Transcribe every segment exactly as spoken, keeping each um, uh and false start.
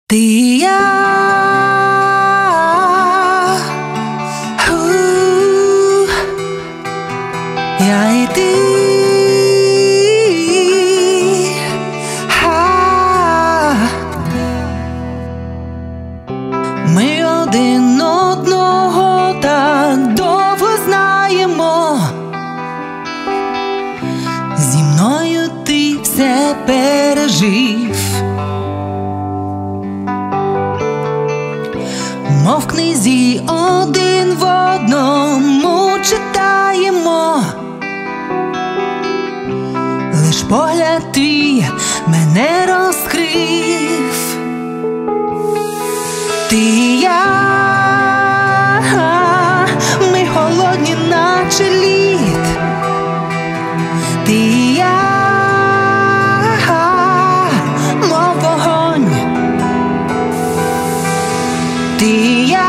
Ти і я, у, я і ти, а, ми один одного так довго знаємо. Зі мною ти все пережив, мов в книзі один в одному читаємо. Лиш погляд твій мене розкрив. Ти і я, ми холодні, наче лід. Ти і я, мов вогонь. Ти і я,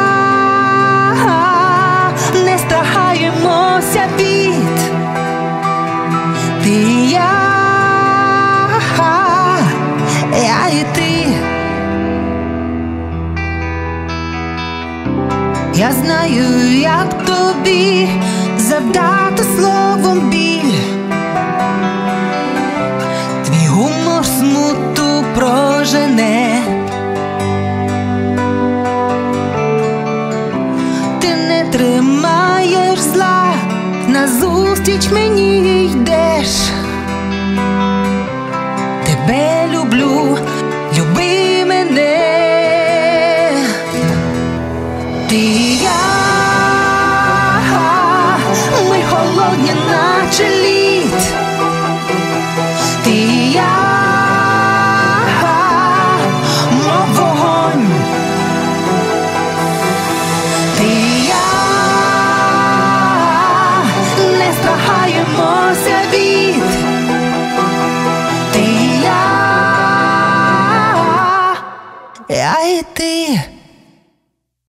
не страхаємося бід. Ти і я, я і ти. Я знаю, як тобі завдати словом біль. Твій гумор смуту прожене. Ти не тримаєш зла, назустріч мені йдеш. Тебе люблю, люби мене. Ти і я, ми холодні, наче лід. Ти і я, мов вогонь. Ти і я, не страхаємося від. Ти і я, я і ти.